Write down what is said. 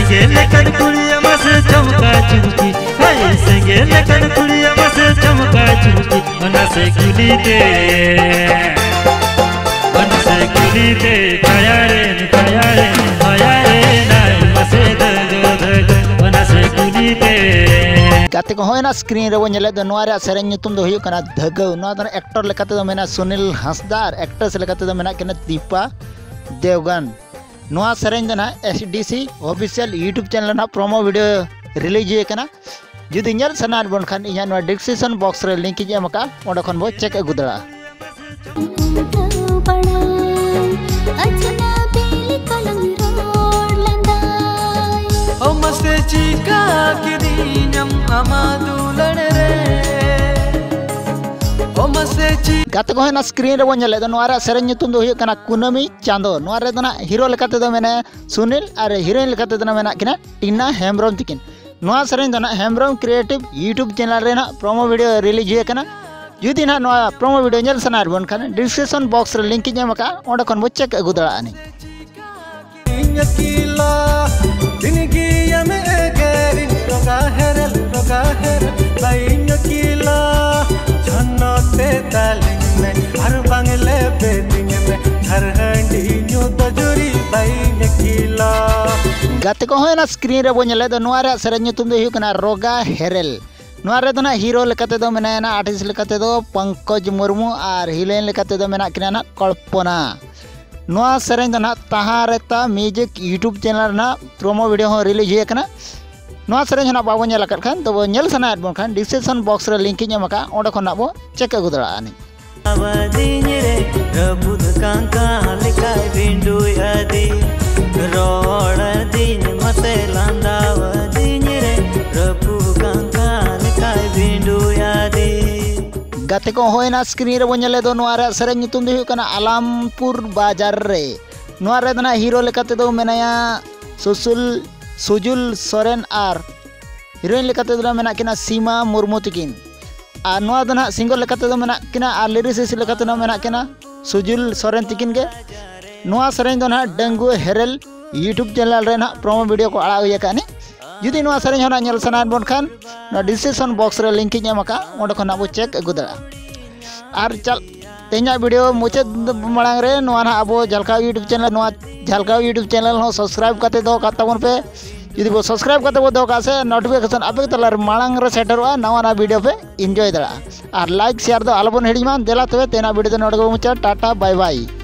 सेंगेल कन कुड़िया मसे चमका चुमकी हाय सेंगेल कन कुड़िया मसे चमका चुमकी मना से कुली दे काया रे नाय मसे दग मना से कुली दे गाते को होना स्क्रीन रे वो नेले दो नोआ रे सेरेन ᱧᱩᱛᱩᱢ ᱫᱚ ᱦᱩᱭᱩᱜ ᱠᱟᱱᱟ ᱫᱷᱟᱜᱟᱣ ᱱᱚᱣᱟ ᱫᱚ एक्टर लेकाते दो मेना सुनील हंसदा और एक्ट्रेस लेकाते दो मेना किना दीपा देवगन नोआ सेरेन दो ना एसडीसी ऑफिशियल यूट्यूब चैनल ना प्रोमो वीडियो रिलीज हुई कना जुदी नेल सना बन खान इया नोआ डिस्क्रिप्शन बॉक्स रे लिंक इज एमका ओंडे खन बो चेक अगु दड़ा गाते को ना स्क्रीन रे बन नेले दो नोआ रे सेरेन ᱧᱩᱛᱩᱢ दो हुई कना कुनमी चांदो नोआ रे दो ना हीरो लेकाते दो मेने सुनील और हीरोइन लेकाते दो मेना किना टीना हेम्ब्रम तिकिन नोआ सेरेन दो ना हेम्ब्रम क्रिएटिव यूट्यूब चैनल रे ना प्रोमो वीडियो रिलीज हुई कना जुदी ना नोआ प्रोमो वीडियो नेल सना बन खान डिस्क्रिप्शन बॉक्स रे लिंक इज एमका ओंडे खन बो चेक अगु दड़ा आनी गाते को ना स्क्रीन रे बो नेले दो नोआ रे सेरेन ᱧᱩᱛᱩᱢ दो हुई कना रोगा हेरेल नोआ रे दो ना हीरो लेकाते दो मेना ना आर्टिस्ट लेकाते दो पंकज मुर्मू और हीरोइन लेकाते दो मेना किना ना कल्पना नोआ सेरेन दो ना तहारेता म्यूजिक यूट्यूब चैनल ना प्रोमो वीडियो हो रिलीज हुई कना नोआ सेरेन ना बाबो नेल आकत खान तो बो नेल सना बन खान डिस्क्रिप्शन बॉक्स रे लिंक इन एमका ओंडे खन बो चेक अगु दड़ा आनी गाते को होना स्क्रीन रे बन नेले दो नोआ रे सेरेन ᱧᱩᱛᱩᱢ दो हुई कना आलमपुर बाजार रे नोआ रे दो ना हीरो लेकाते दो मेनाया सुजुल सोरेन और हीरोइन लेकाते दो मेना किना सीमा मुर्मू तिकिन और नोआ दो ना सिंगल लेकाते दो मेना किना और लिरिसिस्ट लेकाते दो मेना किना सुजुल सोरेन तिकिन के नोआ सेरेन दो ना डंगु हेरेल यूट्यूब चैनल रे ना प्रोमो वीडियो को आड़ा हुई कानी जुदी नोआ सेरेन होना नेल सना बन खान ना डिस्क्रिप्शन बॉक्स रे लिंक इन एमका ओंडे खन आबो चेक अगु दड़ा और चल तेना वीडियो मुचाद मांग रे नोआ ना आबो झलकाव यूट्यूब चैनल नोआ झलकाव यूट्यूब चैनल हो सब्सक्राइब करते दो का तबन पे जुदी वो सब्सक्राइब करते वो दो का से नोटिफिकेशन आपे तलार मांग रे सेटरवा नवा ना वीडियो पे एंजॉय दड़ा और लाइक शेयर दो आलबन हेडी मान देला तबे तेना वीडियो दो नोडगो मुचा टाटा बाय बाय।